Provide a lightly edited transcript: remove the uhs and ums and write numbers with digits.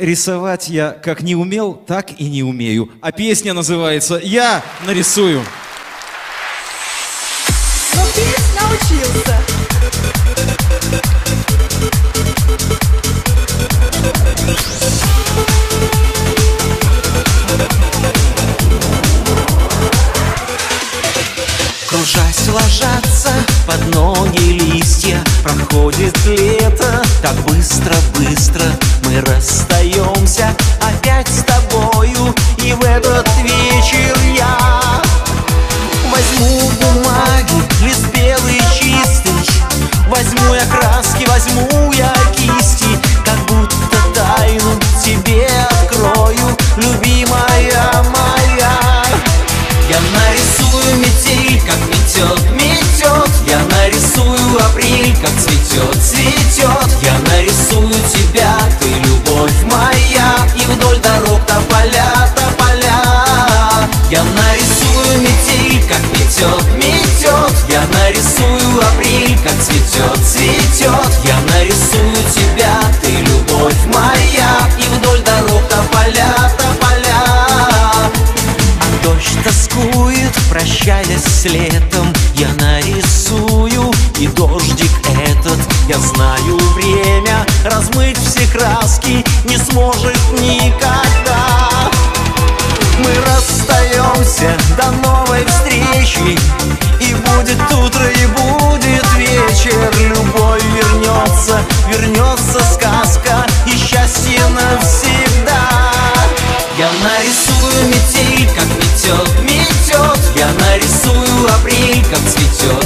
рисовать я как не умел, так и не умею. А песня называется «Я нарисую». Но петь научился. Кружась, ложатся под ноги листья. Проходит лето, так быстро-быстро. Мы расстаемся опять с тобою. И в этот вечер я возьму бумаги, лист белый чистый. Возьму я краски, возьму я кисти. Как будто тайну тебе открою, любимая моя. Я нарисую метель, как метет. Я нарисую апрель, как цветет. Я нарисую тебя, ты любовь моя. И вдоль дорог тополя. Я нарисую метель, как метет. Я нарисую апрель, как цветет. Я нарисую тебя, ты любовь моя. И вдоль дорог тополя. Дождь тоскует, прощаясь с летом. Я нарисую, и дождик этот, я знаю, время размыть все краски не сможет никогда. Мы расстаемся до новой встречи. И будет утро, и будет вечер. Любовь вернется сказка, и счастье навсегда. Я нарисую метель, как метет. Я нарисую апрель, как цветет.